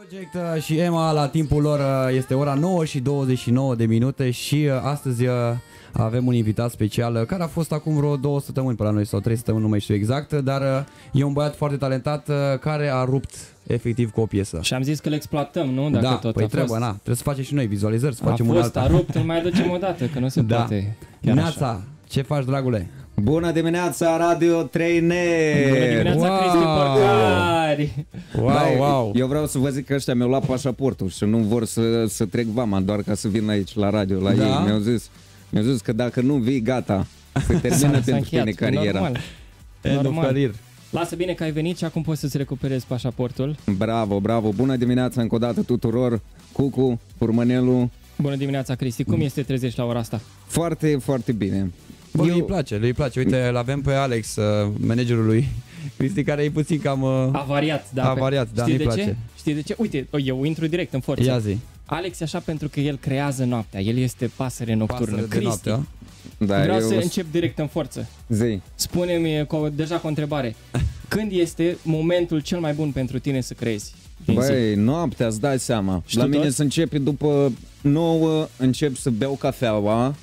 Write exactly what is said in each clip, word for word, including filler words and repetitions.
Project și Emma la timpul lor este ora nouă și douăzeci și nouă de minute și astăzi avem un invitat special care a fost acum vreo două săptămâni pe la noi sau trei săptămâni, nu mai știu exact, dar e un băiat foarte talentat care a rupt efectiv cu o piesă. Și am zis că le exploatăm, nu? Dacă da, tot păi a trebuie, fost. na, trebuie să facem și noi vizualizări, să A facem fost, un alta. a rupt, îl mai aducem o dată, că nu se Da. poate. Chiar Neața, așa. ce faci, dragule? Bună dimineața, Radio trei N! Bună dimineața, Wow! Cristi Porcari! Wow, Băi, wow! Eu vreau să vă zic că ăștia mi-au luat pașaportul și nu vor să, să trec vama doar ca să vin aici la radio, la Da? ei. Mi-au zis, mi-au zis că dacă nu vii, gata, se termină S-a pentru încheiat, tine cariera. Normal. End of normal. career. Lasă bine că ai venit și acum poți să-ți recuperezi pașaportul. Bravo, bravo! Bună dimineața încă o dată tuturor! Cucu, Furmănelu, Bună dimineața, Cristi. Cum este trezești la ora asta? foarte, foarte bine. Bă, Eu- îi place, îi place. Uite, îl avem pe Alex, uh, managerul lui Cristi, care e puțin cam uh, Avariat, da. avariat, da, Știi nu-i de ce? place. Știi de ce? Uite, eu intru direct în forță. Ia zi. Alex e așa pentru că el creează noaptea. El este pasăre nocturnă. Pasăre de Cristi, noapte, a? Da, vreau eu să încep direct în forță. zi. Spune-mi cu, deja cu o întrebare. Când este momentul cel mai bun pentru tine să creezi? din zi? Băi, noaptea, îți dai seama. Și La tu mine tot? se începe după nouă, încep să beau cafeaua.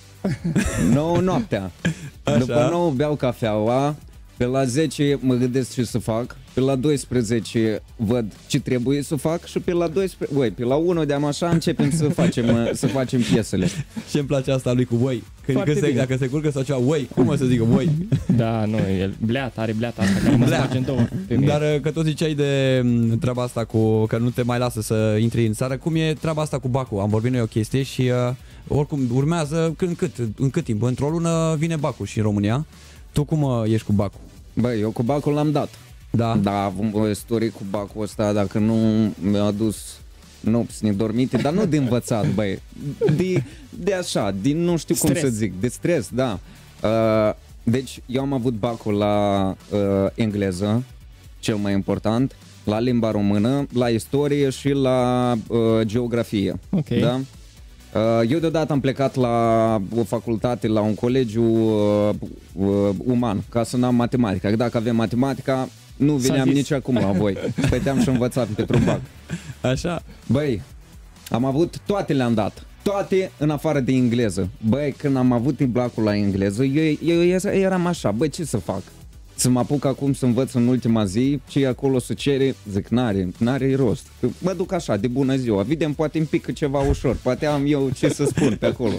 nouă noaptea. Așa. După nouă beau cafeaua. Pe la zece mă gândesc ce să fac. Pe la douăsprezece văd ce trebuie să fac. Și pe la doisprezece, băi, pe la unu de-am așa începem să facem, să facem piesele. Și îmi place asta lui cu voi. Când, Foarte când se, bine. dacă se curcă sau ceva, voi, cum o să zică voi? Da, nu, el bleat, are bleata asta care mă Bleat. sparge în două pe mine. Dar uh, că tot ziceai de m, treaba asta cu că nu te mai lasă să intri în țară, cum e treaba asta cu Bacul? Am vorbit noi o chestie și uh, oricum urmează când cât, în cât timp? Într-o lună vine Bacul și în România. Tu cum uh, ești cu Bacul? Băi, eu cu bacul l-am dat. Da? Da, avem o istorie cu bacul ăsta, dacă nu mi-a adus nopți nedormite, dar nu de învățat, băi, de, de așa, din nu știu Stres. cum să zic, de stres, da. Uh, deci eu am avut bacul la uh, engleză, cel mai important, la limba română, la istorie și la uh, geografie. Ok. Da? Uh, Eu deodată am plecat la o facultate, la un colegiu uh, uh, uman, ca să n-am matematică. Că dacă avem matematica, nu S-a veneam zis. nici acum la voi. Stăteam și învățat pentru bac. Așa? Băi, am avut, toate le-am dat. Toate în afară de engleză. Băi, când am avut timpul la engleză, eu, eu eram așa, băi, ce să fac? Să mă apuc acum să învăț în ultima zi și acolo să cere, zic, n-are, n-are rost. Mă duc așa, de bună ziua, vedem, poate îmi pică ceva ușor, poate am eu ce să spun pe acolo.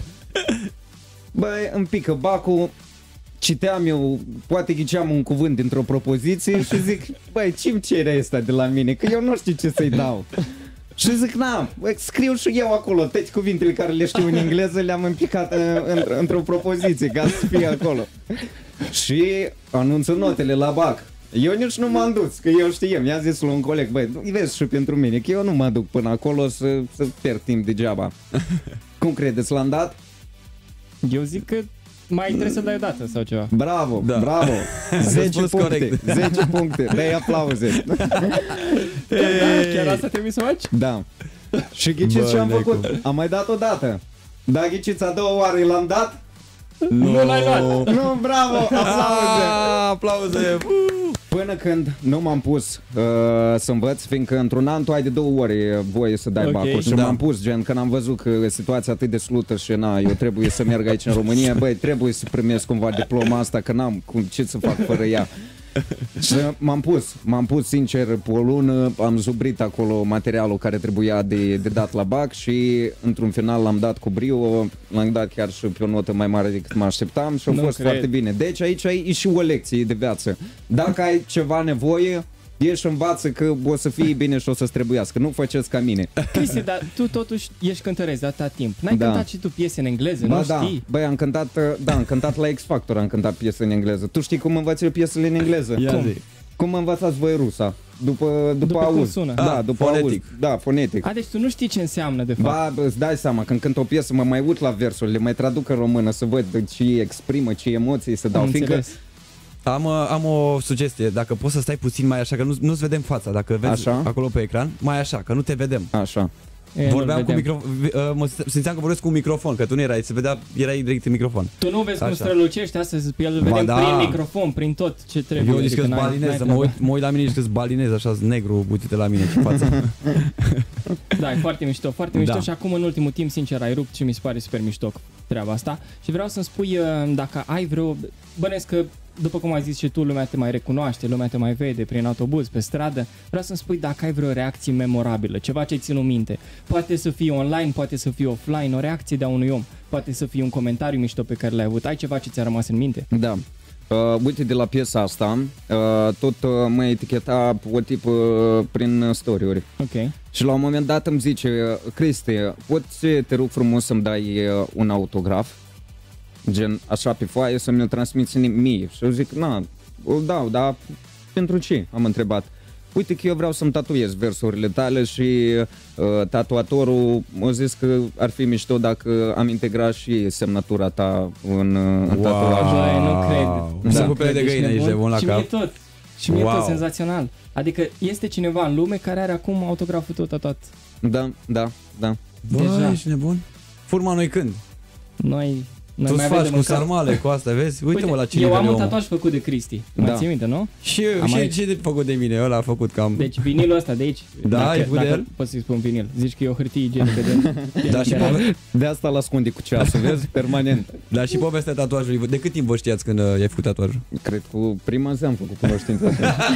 Băi, îmi pică bacul, citeam eu, poate ghiceam un cuvânt dintr-o propoziție și zic, băi, ce-mi cere ăsta de la mine, că eu nu știu ce să-i dau. Și zic, na, băi, scriu și eu acolo, toate cuvintele care le știu în engleză le-am împicat în, într-o propoziție ca să fie acolo. Și anunță notele la bac. Eu nici nu m-am dus, că eu știam, i-a zis lui un coleg, băi, vezi și pentru mine, că eu nu mă duc până acolo să, să pierd timp degeaba. Cum credeți, l-am dat? Eu zic că mai trebuie să dai o dată sau ceva. Bravo, Da. bravo, zece Răspuns puncte, corect. zece puncte, dai aplauze. Chiar asta trebuie să faci? Da. Și ghiciți Bă, ce am necu. făcut? Am mai dat o dată. Da, ghiciți a doua oară l-am dat? Nu, Nu l-ai luat. Nu, bravo, aplauze. Ah, aplauze! Până când nu m-am pus uh, să învăț, fiindcă într-un an tu ai de două ori voie să dai Ok. bacul. Și Da. m-am pus, gen, când am văzut că situația atât de slută și na, eu trebuie să merg aici în România, băi, trebuie să primesc cumva diploma asta, că n-am cum, ce să fac fără ea. Și m-am pus, m-am pus sincer pe o lună, am zubrit acolo materialul care trebuia de, de dat la bac și într-un final l-am dat cu brio, l-am dat chiar și pe o notă mai mare decât mă așteptam și a Nu fost cred. foarte bine. Deci aici e și o lecție de viață. Dacă ai ceva nevoie, ieși învață că o să fie bine și o să-ți trebuiască. Nu faceți ca mine. Cristi, dar tu totuși ești cântăresc de atâta timp. N-ai Da. cântat și tu piese în engleză, Ba nu da, știi? băi, am cântat, da, am cântat la X Factor, am cântat piese în engleză. Tu știi cum învăț eu piesele în engleză? Ia Cum? zi. Cum învățați voi rusa? După, după, După cum auz. sună. Da, Ah, după fonetic. auz. Da, fonetic. A, deci tu nu știi ce înseamnă de fapt. Ba, bă, îți dai seama, când cânt o piesă mă mai uit la versuri, le mai traduc în română să văd ce exprimă, ce emoții se dau. Am Fiindcă, înțeles. Am, uh, am o sugestie, dacă poți să stai puțin mai așa, că nu, nu-ți vedem fața, dacă vezi Așa? acolo pe ecran, mai așa, că nu te vedem. așa. E, Vorbeam cu microfon, mă simțeam că vorbesc cu un microfon, că tu nu erai, se vedea, erai direct în microfon. Tu nu vezi Așa. cum strălucești astăzi, pe el îl vedem da. prin microfon, prin tot ce trebuie. Eu zic că-s balinez, mă uit, mă uit la mine și că-s balinez, așa, negru, uite la mine, ce față. Da, e foarte mișto, foarte mișto Da. și acum în ultimul timp, sincer, ai rupt și mi se pare super mișto treaba asta. Și vreau să-mi spui dacă ai vreo, bănesc că după cum ai zis și tu, lumea te mai recunoaște, lumea te mai vede prin autobuz, pe stradă. Vreau să-mi spui dacă ai vreo reacție memorabilă, ceva ce țin în minte. Poate să fie online, poate să fie offline, o reacție de a unui om, poate să fie un comentariu mișto pe care l-ai avut. Ai ceva ce ți-a rămas în minte? Da. Uh, uite, de la piesa asta, uh, tot uh, mă eticheta o tip uh, prin story-uri. Ok. Și la un moment dat îmi zice, Cristi, poți te rog frumos să-mi dai uh, un autograf? Gen, așa pe foaie, să mi-l transmiți mie. Și eu zic, na, îl dau, dar pentru ce? Am întrebat. Uite că eu vreau să-mi tatuez versurile tale și uh, tatuatorul m-a zis că ar fi mișto dacă am integrat și semnătura ta în, în Wow. tatuaj. Băi, nu cred. Da. Nu Cu pele de cred, găină, ești de bun la și cap. mie tot. Și mie Wow. tot senzațional. Adică este cineva în lume care are acum autograful tău tatuat. Da, da, da. Bă, Deja. ești nebun? Furma noi când? Noi, noi Tu mai faci vedem cu în cap. sarmale, cu asta, vezi? Uite-mă la cine eu am vede un omul. tatuaj făcut de Cristi. Mai Da. ții minte, nu? Și, Am și aici. ce de făcut de mine? Ăla a făcut cam... Deci vinilul ăsta de aici. Da, dacă, ai făcut de dacă el? pot să-i spun vinil. Zici că e o hârtie igienică de... Da, și, pove- De asta l ascunde cu ceasul, vezi? Permanent. da, și povestea tatuajului. De cât timp vă știați când uh, i-ai făcut tatuajul? Cred că prima zi am făcut cunoștință.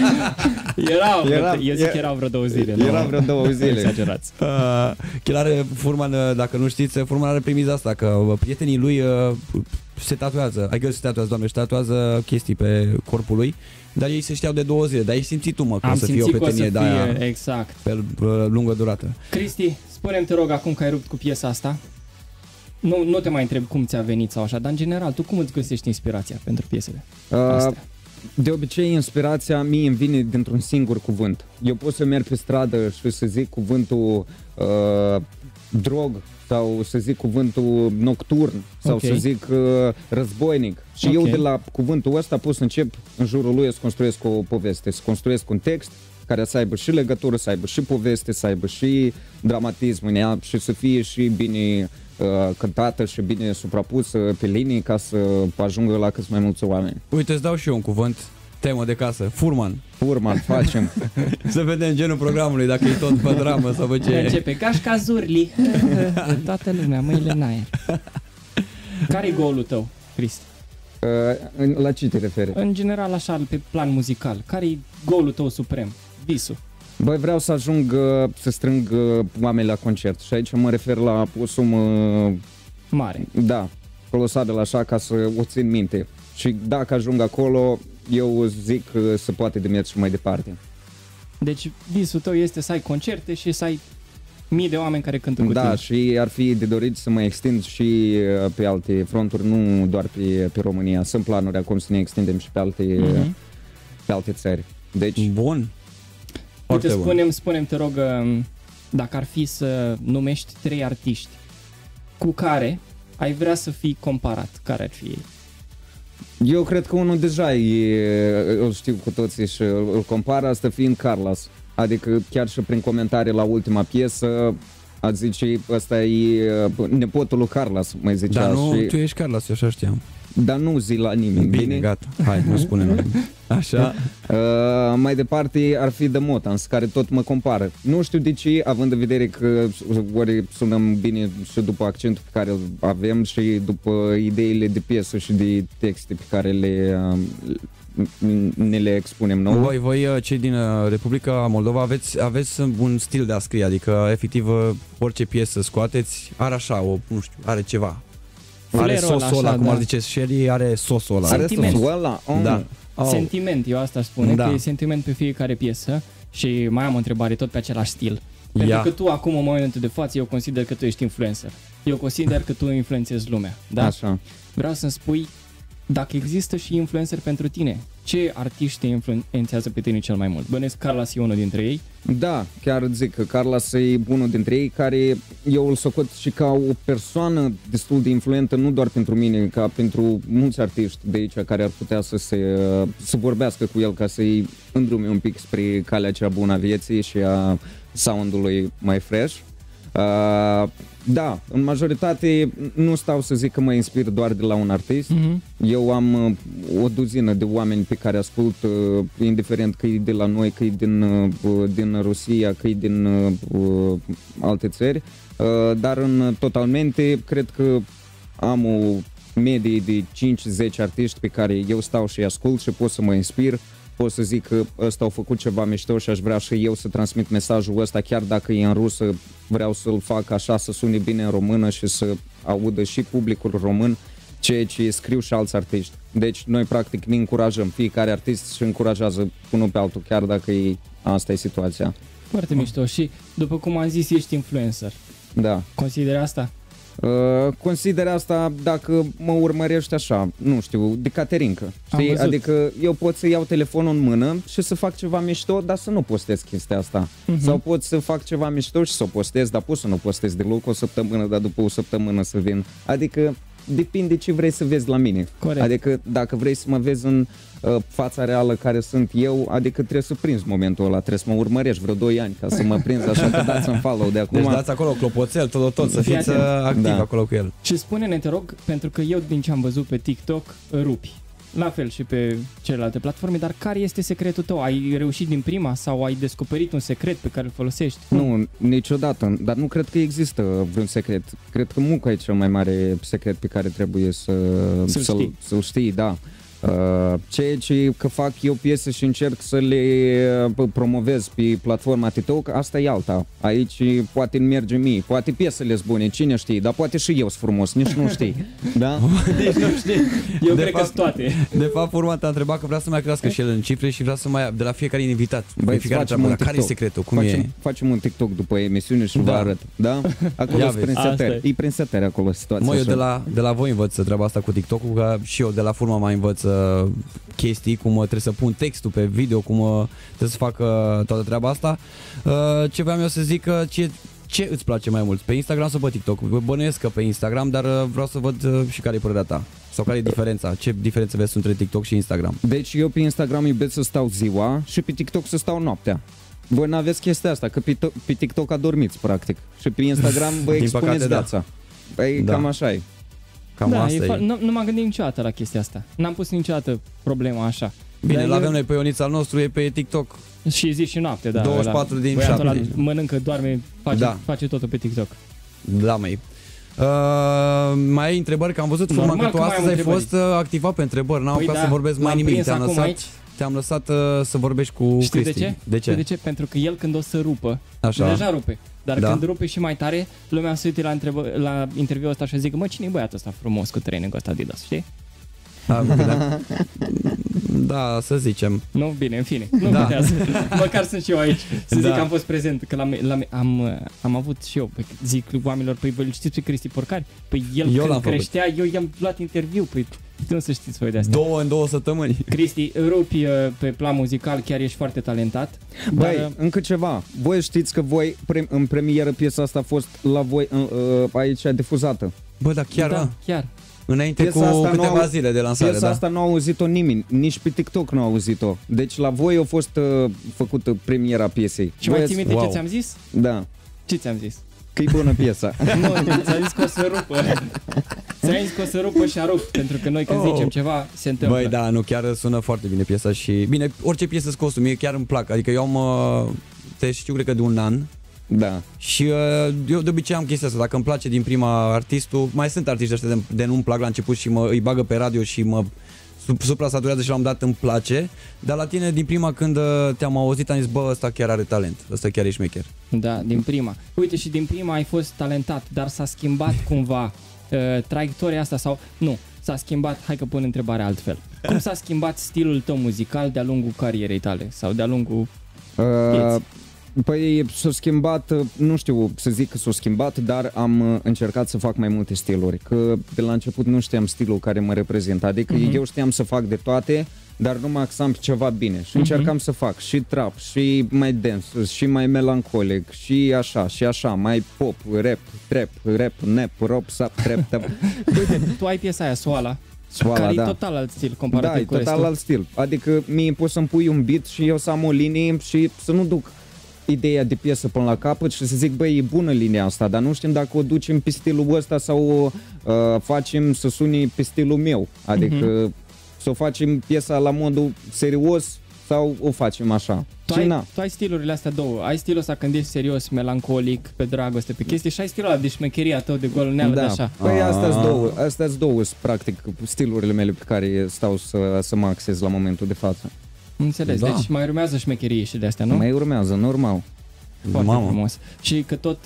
Erau, Era- eu zic că e- erau vreo două zile. Era nu? vreo două zile. Exagerați. Uh, el are, Furman, uh, dacă nu știți, Furman are premiza asta, că uh, prietenii lui uh, se tatuează, adică se tatuează, doamne, și tatuează chestii pe corpul lui, dar ei se știau de două zile, dar ai simțit tu, mă, că Am o să fie o simțit că o să prietenie de aia fie, exact. pe uh, lungă durată. Cristi, spune-mi, te rog, acum că ai rupt cu piesa asta, nu, nu te mai întreb cum ți-a venit sau așa, dar în general, tu cum îți găsești inspirația pentru piesele Uh, astea? de obicei, inspirația mie îmi vine dintr-un singur cuvânt. Eu pot să merg pe stradă și să zic cuvântul uh, drog sau să zic cuvântul nocturn sau Ok. să zic uh, războinic. Și Ok. eu de la cuvântul ăsta pot să încep în jurul lui să construiesc o poveste, să construiesc un text care să aibă și legătură, să aibă și poveste, să aibă și dramatism în ea și să fie și bine uh, cântată și bine suprapusă pe linii ca să ajungă la cât mai mulți oameni. Uite, îți dau și eu un cuvânt, temă de casă, Furman. Urman, facem. Să vedem genul programului, dacă e tot pe dramă sau pe ce. Începe Gașca Zurli. Toată lumea, mâinile în aer. Care e golul tău, Cristi? Uh, la ce te referi? În general, așa, pe plan muzical. Care e golul tău suprem? Visul. Băi, vreau să ajung uh, să strâng uh, oameni la concert și aici mă refer la o sumă, uh, Mare. da, colosală așa ca să o țin minte. Și dacă ajung acolo, eu zic că se poate de mers și mai departe. Deci visul tău este să ai concerte și să ai mii de oameni care cântă cu Da, tine. și ar fi de dorit să mă extind și uh, pe alte fronturi, nu doar pe, pe România. Sunt planuri acum să ne extindem și pe alte, Mhm. pe alte țări. Deci, Bun. Uite, Foarte bun. spune-mi, spune-mi, te rog, um, dacă ar fi să numești trei artiști cu care ai vrea să fii comparat, care ar fi ei? eu cred că unul deja e, îl știu cu toții și îl, îl compară, asta fiind Carlos. Adică chiar și prin comentarii la ultima piesă, a zice, ăsta e uh, nepotul lui Carlos, mai zicea. Dar nu, și, tu ești Carlos, eu așa știam. dar nu zi la nimeni, bine? Bine, gata. Hai, nu spune noi. Așa. Uh, mai departe ar fi The Motans, care tot mă compară. Nu știu de ce, având în vedere că ori sunăm bine și după accentul pe care îl avem și după ideile de piesă și de texte pe care le, uh, ne le expunem nouă. Voi, voi, uh, cei din uh, Republica Moldova, aveți, aveți un stil de a scrie, adică efectiv uh, orice piesă scoateți, are așa, o, nu știu, are ceva. Are Flerul ăla, sosul ăla, așa, cum da. ar zice Shelly, are sosul ăla. Are Sentiment. sosul ăla? Oh. Da. Oh. Sentiment, eu asta spune, Da. că e sentiment pe fiecare piesă și mai am o întrebare tot pe același stil. Pentru Ia. că tu acum, în momentul de față, eu consider că tu ești influencer. Eu consider că tu influențezi lumea. Da? Așa. Vreau să-mi spui dacă există și influencer pentru tine. Ce artiști te influențează pe tine cel mai mult? Bănesc Carlos e unul dintre ei. Da, chiar îți zic că Carlos e unul dintre ei care eu îl socot și ca o persoană destul de influentă, nu doar pentru mine, ca pentru mulți artiști de aici care ar putea să se să vorbească cu el ca să-i îndrume un pic spre calea cea bună a vieții și a sound-ului mai fresh. Uh, da, în majoritate nu stau să zic că mă inspir doar de la un artist. Mm-hmm. Eu am uh, o duzină de oameni pe care ascult, uh, indiferent că e de la noi, că e din, uh, din Rusia, că e din uh, alte țări, uh, dar în totalmente cred că am o medie de cinci zece artiști pe care eu stau și ascult și pot să mă inspir. Pot să zic că ăsta au făcut ceva mișto și aș vrea și eu să transmit mesajul ăsta, chiar dacă e în rusă, vreau să-l fac așa, să sune bine în română și să audă și publicul român ceea ce scriu și alți artiști. Deci noi practic ne încurajăm, fiecare artist și încurajează unul pe altul, chiar dacă e, asta e situația. Foarte oh. mișto și după cum am zis, ești influencer. Da. Consideri asta? Uh, consider asta dacă mă urmărești așa, nu știu, de Caterinca, știi? Adică eu pot să iau telefonul în mână și să fac ceva mișto, dar să nu postez chestia asta. Uh-huh. Sau pot să fac ceva mișto și să o postez, dar pot să nu postez deloc o săptămână, dar după o săptămână să vin. Adică depinde ce vrei să vezi la mine. Corect. Adică dacă vrei să mă vezi în uh, fața reală care sunt eu, adică trebuie să prinzi momentul ăla, trebuie să mă urmărești vreo doi ani ca să mă prinzi, așa că dați-mi follow de acum. Deci dați acolo clopoțel, tot, tot, să fiți activ da. acolo cu el. Și spune-ne, te rog, pentru că eu din ce am văzut pe TikTok, rupi. La fel și pe celelalte platforme, dar care este secretul tău? Ai reușit din prima sau ai descoperit un secret pe care îl folosești? Nu, niciodată, dar nu cred că există vreun secret. Cred că munca e cel mai mare secret pe care trebuie să, să-l, să-l, știi. să-l știi, da. Uh, ceea ce că fac eu piese și încerc să le promovez pe platforma TikTok, asta e alta. Aici poate merge mie, poate piesele sunt bune, cine știe, dar poate și eu sunt frumos, nici nu știi. Da? Deci nu știi. Eu de cred fapt, că toate. De fapt, Urma te-a întrebat că vrea să mai crească și el în cifre și vrea să mai de la fiecare invitat. Băi, fiecare întreabă, care e secretul? Cum facem, e? facem un TikTok după emisiune și Da. vă arăt. Da? Acolo sunt prin setări. e. E prin setări acolo situația. Mă, eu așa. de la, de la voi învăț treaba asta cu TikTok-ul, că și eu de la Furma mai învăț uh, chestii, cum uh, trebuie să pun textul pe video, cum uh, trebuie să fac uh, toată treaba asta. Uh, ce vreau eu să zic, că uh, ce, ce îți place mai mult? Pe Instagram sau pe TikTok? Bănuiesc că pe Instagram, dar uh, vreau să văd uh, și care e părerea ta. Sau care e diferența? Ce diferență vezi între TikTok și Instagram? Deci eu pe Instagram iubesc să stau ziua și pe TikTok să stau noaptea. Voi n-aveți chestia asta, că pe, pe TikTok adormiți, practic. Și pe Instagram vă Din expuneți păcate, da. viața. Păi Da. cam așa e. Cam da, asta e e. fa- nu, nu m-am gândit niciodată la chestia asta. N-am pus niciodată problema așa. Bine, Dar l-avem eu- noi pe Ionita al nostru, e pe TikTok. Și zi și noapte, da. douăzeci și patru ăla. din Băiatul șapte. ăla mănâncă, doarme, face, Da. face totul pe TikTok. Da, măi. Uh, mai ai întrebări? Că am văzut Furma Normal că tu că mai astăzi am ai întrebări. fost uh, activat pe întrebări. N-am Păi apucat da, să vorbesc mai l-am nimic. prins Te-am acum lăsat, aici. te-am lăsat uh, să vorbești cu Știi Cristi. de ce? De ce? Știi de ce? Pentru că el când o să rupă, Așa. deja rupe, dar Da. când rupe și mai tare, lumea se uite la, întrebă, la interviul ăsta și zic, mă, cine e băiatul ăsta frumos cu trainingul ăsta Adidas, știi? Da, da. Da, să zicem. Nu? Bine, în fine, nu Da. contează. Măcar sunt și eu aici, să zic Da. că am fost prezent, că l-am, l-am, am, am avut și eu, păi, zic oamenilor, păi voi știți pe Cristi Porcari? Păi el Eu când l-am făcut. creștea, eu i-am luat interviu, păi nu să știți voi de asta. Două în două săptămâni. Cristi, rupi uh, pe plan muzical, chiar ești foarte talentat. Băi, dar, uh, încă ceva. Voi știți că voi, pre- în premieră, piesa asta a fost la voi uh, uh, aici difuzată. Bă, dar chiar, da, da. chiar. Înainte Piesa cu asta câteva nu au- zile de lansare, Piesa da. asta nu a auzit-o nimeni, nici pe TikTok nu a auzit-o. Deci la voi a fost uh, făcută premiera piesei. Și mai Voi ții ați- minte wow. ce ți-am zis? Da, Ce ți-am zis? că e bună piesa. Nu, ți-am zis că o să rupă. Ți-am zis că o să rupă și a rupt, pentru că noi când Oh. zicem ceva, se întâmplă. Băi, da, nu, chiar sună foarte bine piesa și... Bine, orice piesă scosul, mie chiar îmi plac. Adică eu am... uh, Te știu, cred că de un an. Da. Și uh, eu de obicei am chestia asta, dacă îmi place din prima artistul, mai sunt artiști ăștia de, de nu-mi plac la început și mă, îi bagă pe radio și mă sup- supra-saturează și la un dat îmi place, dar la tine din prima când uh, te-am auzit am zis, bă, ăsta chiar are talent, ăsta chiar e șmecher. Da, din prima. Uite, și din prima ai fost talentat, dar s-a schimbat cumva uh, traiectoria asta sau... Nu, s-a schimbat, hai că pun întrebarea altfel. Cum s-a schimbat stilul tău muzical de-a lungul carierei tale sau de-a lungul... Uh, Vieți. păi s-a schimbat, uh, nu știu să zic că s-a schimbat, dar am uh, încercat să fac mai multe stiluri. Că de la început nu știam stilul care mă reprezintă, adică Mhm. uh-huh. eu știam să fac de toate, dar nu mă axam pe ceva bine și încercam să fac și trap, și mai dance, și mai melancolic, și așa, și așa, mai pop, rap, trap, rap, nap, rap, sap, trap, tap. Uite, tu ai piesa aia, Soala, Soala, care da. e total alt stil comparativ Da, e cu restul. total alt stil. Adică mie poți să-mi pui un beat și eu să am o linie și să nu duc ideea de piesă până la capăt și să zic, băi, e bună linia asta, dar nu știm dacă o ducem pe stilul ăsta sau o uh, facem să suni pe stilul meu. Adică uh-huh. să o facem piesa la modul serios sau o facem așa. Tu ai, tu ai stilurile astea două. Ai stilul ăsta când ești serios, melancolic, pe dragoste, pe chestii și ai stilul ăla de șmecheria tău, de golneală, da. de așa. Păi astea-s două, astea-s două, practic, stilurile mele pe care stau să, să mă axez la momentul de față. Înțeles, da. Deci mai urmează șmecherie și de astea, nu? Mai urmează, normal. Foarte Mamă. frumos. Și că tot,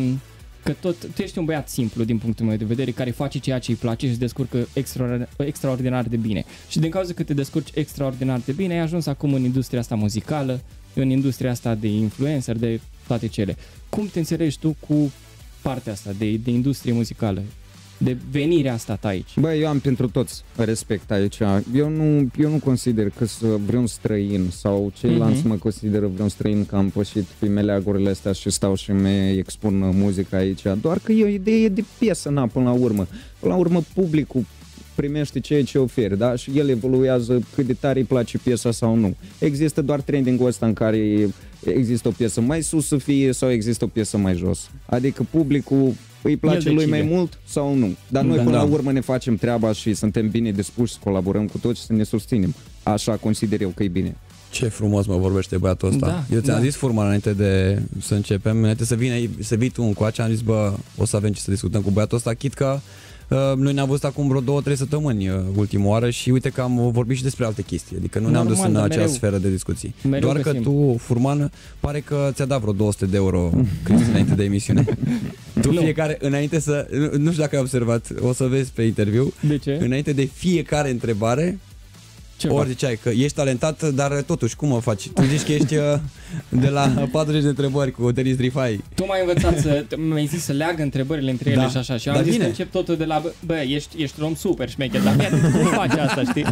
că tot, tu ești un băiat simplu din punctul meu de vedere, care face ceea ce îi place și se descurcă extraordinar, extraordinar de bine. Și din cauza că te descurci extraordinar de bine, ai ajuns acum în industria asta muzicală, în industria asta de influencer, de toate cele. Cum te înțelegi tu cu partea asta de, de industrie muzicală? De venirea asta ta aici? Băi, eu am pentru toți respect aici. Eu nu, eu nu consider că sunt vreun străin sau ceilalți mm-hmm. mă consideră vreun străin că am pășit pe meleagurile astea și stau și mi expun muzica aici. Doar că e o idee de piesă, na, până la urmă. Până la urmă, publicul primește ceea ce oferi, da? Și el evoluează cât de tare îi place piesa sau nu. Există doar trending-ul ăsta în care există o piesă mai sus să fie sau există o piesă mai jos. Adică publicul îi place lui mai mult sau nu. Dar noi da, până da. la urmă ne facem treaba și suntem bine dispuși să colaborăm cu toți și să ne susținem. Așa consider eu că e bine. Ce frumos mă vorbește băiatul ăsta. Da, eu ți-am da. zis, Furman, înainte de să începem, înainte să vină, să vii tu încoace, am zis, bă, o să avem ce să discutăm cu băiatul ăsta, chit că uh, noi ne-am văzut acum vreo două, trei săptămâni uh, ultima oară și uite că am vorbit și despre alte chestii, adică nu Normal, ne-am dus în acea mereu, sferă de discuții. Doar că tu, Furman, pare că ți-a dat vreo două sute de euro, Cristi, înainte de emisiune. Tu nu. Fiecare, înainte să, nu știu dacă ai observat, o să vezi pe interviu, de ce? Înainte de fiecare întrebare, ce ori ziceai că ești talentat, dar totuși, cum o faci? Tu zici că ești de la patruzeci de întrebări cu Denis Rifai. Tu m-ai învățat să, mi-ai zis să leagă întrebările între ele da. și așa. Și eu am da, zis bine. Că încep totul de la, bă, ești, ești om super șmecher, dar fii atent, cum faci asta, știi?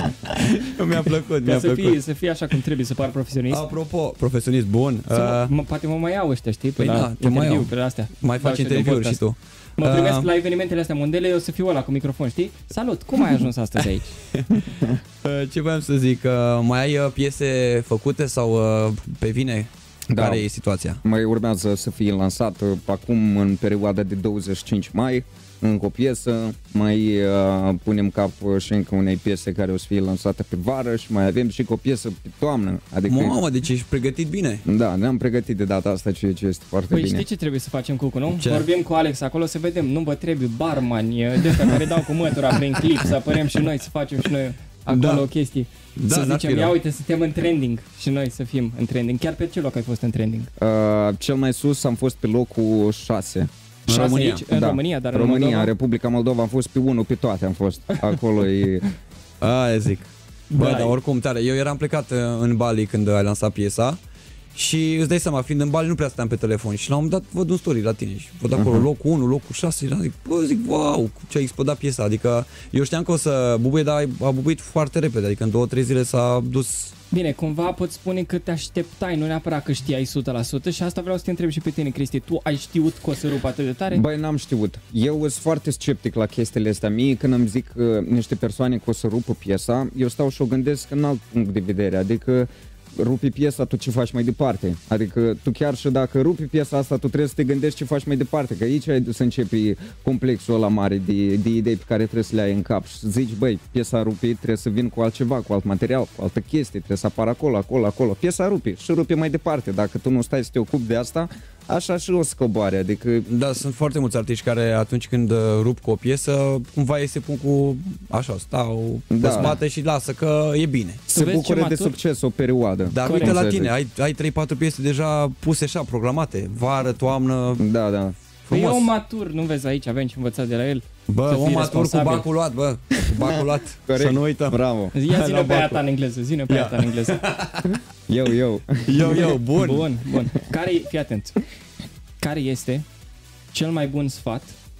Mi-a plăcut, mi-a să plăcut. Fii, să fii așa cum trebuie, să par profesionist. Apropo, profesionist bun. Să, uh, mă, poate mă mai iau ăștia, știi, pe păi la da, interviu, pe astea. Mai faci interviuri și tu. Mă primesc uh, la evenimentele astea mondiale, eu să fiu ăla cu microfon, știi? Salut, cum ai ajuns astăzi aici? Ce voiam să zic, mai ai piese făcute sau pe vine? Da. Care e situația? Mai urmează să fie lansat acum în perioada de douăzeci și cinci mai, încă o piesă, mai uh, punem cap și încă unei piese care o să fie lansată pe vară și mai avem și o piesă pe toamnă. Adică, mamă, deci ești pregătit bine. Da, ne-am pregătit de data asta, ceea ce este foarte păi bine. Păi știi ce trebuie să facem, Cucu, nu? Ce? Vorbim cu Alex acolo să vedem, nu vă trebuie barmani de ăștia care dau cu mătura prin clip, să apărem și noi, să facem și noi acolo da. o chestie. Da, să zicem, ia uite, suntem în trending și noi să fim în trending. Chiar pe ce loc ai fost în trending? Uh, cel mai sus am fost pe locul șase. În România. Aici, în da. România, dar România, în Moldova? Republica Moldova, am fost pe unul, pe toate am fost. Acolo e... Aia zic. Bă, da, dar oricum tare. Eu eram plecat în Bali când ai lansat piesa și îți dai seama, fiind în Bali nu prea stăteam pe telefon și la un moment dat văd un story la tine și văd acolo uh-huh. locul unu, locul șase și zic, bă, zic, wow, ce ai explodat piesa. Adică eu știam că o să bubuie, dar a bubuit foarte repede, adică în două, trei zile s-a dus. Bine, cumva poți spune că te așteptai, nu neapărat că știai o sută la sută și asta vreau să te întreb și pe tine, Cristi. Tu ai știut că o să rupă atât de tare? Băi, n-am știut. Eu sunt foarte sceptic la chestiile astea. Mie când îmi zic uh, niște persoane că o să rupă piesa, eu stau și o gândesc în alt punct de vedere. Adică rupi piesa, tu ce faci mai departe? Adică tu chiar și dacă rupi piesa asta, tu trebuie să te gândești ce faci mai departe, că aici ai să începi complexul ăla mare de, de idei pe care trebuie să le ai în cap și zici, băi, piesa rupi, trebuie să vin cu altceva, cu alt material, cu altă chestie, trebuie să apară acolo, acolo, acolo. Piesa rupi și rupi mai departe. Dacă tu nu stai să te ocupi de asta, așa și o să coboare, adică... Da, sunt foarte mulți artiști care atunci când rup cu o piesă, cumva ei se pun cu, așa, stau da. pe spate și lasă că e bine. Se bucură de succes o perioadă. Dar uite la tine, ai, ai trei patru piese deja puse așa, programate, vară, toamnă... Da, da. Păi e om matur, nu vezi aici, avem ce învățat de la el. Bă, om matur cu bacul luat, bă, cu bacul luat, să nu uităm. Bravo. Ia zi-ne pe aia ta în engleză, zi-ne pe aia ta în engleză. Eu, eu. Eu, eu, bun. Bun, bun. Care, fii atent, care este cel mai bun sfat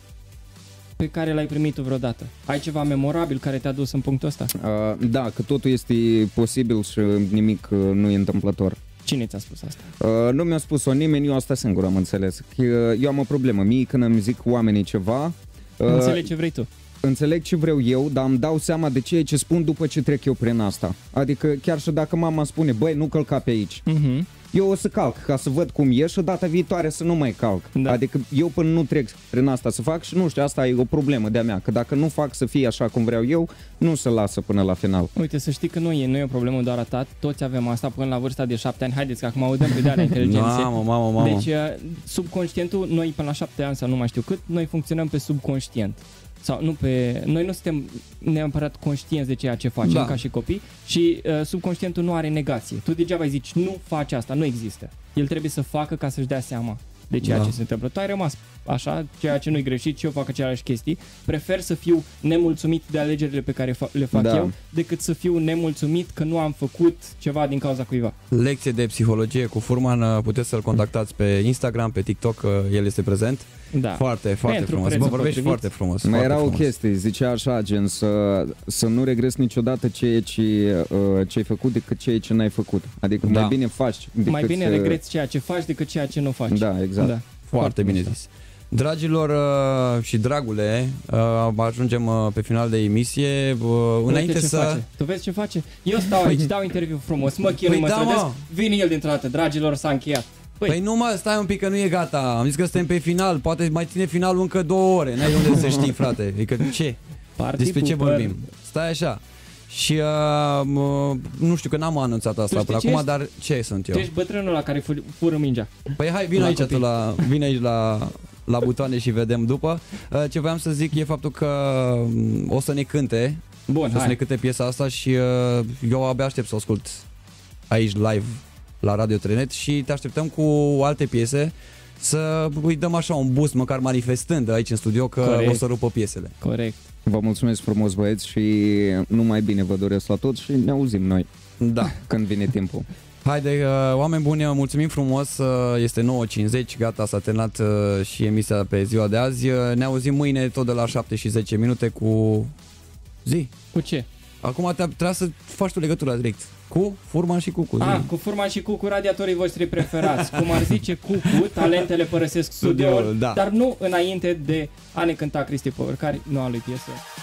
pe care l-ai primit tu vreodată? Ai ceva memorabil care te-a dus în punctul ăsta? Uh, da, că totul este posibil și nimic uh, nu e întâmplător. Cine ți-a spus asta? Uh, nu mi-a spus-o nimeni, eu asta singur am înțeles. Eu am o problemă, mie când îmi zic oamenii ceva... Uh, Înțeleg ce vrei tu. Înțeleg ce vreau eu, dar îmi dau seama de ceea ce spun după ce trec eu prin asta. Adică chiar și dacă mama spune, băi, nu călca pe aici. Uh-huh. eu o să calc ca să văd cum e și data viitoare să nu mai calc. Da. Adică eu până nu trec prin asta să fac și nu știu, asta e o problemă de-a mea, că dacă nu fac să fie așa cum vreau eu, nu se lasă până la final. Uite, să știi că nu e, nu e o problemă doar a ta, toți avem asta până la vârsta de șapte ani. Haideți că acum audăm pe de-alea inteligențe. Mamă, mamă, mamă. Deci subconștientul, noi până la șapte ani sau nu mai știu cât, noi funcționăm pe subconștient. Sau nu pe, noi nu suntem neapărat conștienți de ceea ce facem, Da. ca și copii, și uh, subconștientul nu are negație. Tu degeaba îi zici, nu faci asta, nu există. El trebuie să facă ca să-și dea seama de ceea Da. ce se întâmplă. Tu ai rămas așa, ceea ce nu-i greșit, și eu fac aceleași chestii. Prefer să fiu nemulțumit de alegerile pe care fa- le fac Da. eu, decât să fiu nemulțumit că nu am făcut ceva din cauza cuiva. Lecție de psihologie cu Furman, puteți să-l contactați pe Instagram, pe TikTok, el este prezent. Da. Foarte, foarte Pentru frumos. Bă, prețul vorbești potrivit. foarte frumos. Mai foarte era o frumos. chestie, zicea așa, gen, să, să nu regreți niciodată ceea ce, uh, ce ai făcut decât ceea ce n-ai făcut. Adică Da. mai bine faci decât Mai bine să... regreți ceea ce faci decât ceea ce nu faci. Da, exact. Da. Foarte bine mișto. zis. Dragilor uh, și dragule, uh, ajungem uh, pe final de emisie. Uh, înainte Uite ce să... face. Tu vezi ce face? Eu stau aici, dau interviu frumos, mă chinui, Păi mă da, strădesc, mă. vine el dintr-o dată, dragilor, s-a încheiat. Păi, Păi nu mă, stai un pic că nu e gata. Am zis că suntem pe final, poate mai ține finalul încă două ore. N-ai unde să știi, frate. Adică ce? party Despre ce pooper. vorbim? Stai așa. Și uh, mă, nu știu că n-am anunțat asta Tu până știi ce acum, ești? dar ce sunt eu? Tu ești bătrânul ăla care fur- fură mingea. Păi hai, vin La aici copii. tu la, vin aici la, la butoane și vedem după. Uh, Ce voiam să zic e faptul că um, o să ne cânte, Bun, o să ne hai. cânte piesa asta și uh, eu abia aștept să o ascult aici live la Radio Trenet și te așteptăm cu alte piese să îi dăm așa un boost, măcar manifestând aici în studio că Corect. o să rupă piesele. Corect. Vă mulțumesc frumos, băieți, și numai bine vă doresc la toți și ne auzim noi Da. când vine timpul. Haide, uh, oameni buni, mulțumim frumos, uh, este nouă cincizeci, gata, s-a terminat uh, și emisia pe ziua de azi. Uh, Ne auzim mâine tot de la șapte și zece minute cu zi. Cu ce? Acum te- trebuie să faci tu legătura direct cu Furman și Cucu. Ah, zi. cu Furman și Cucu, radiatorii voștri preferați. Cum ar zice Cucu, talentele părăsesc studioul, Studioul, da. dar nu înainte de a ne cânta Cristi Power, care noua lui piesă.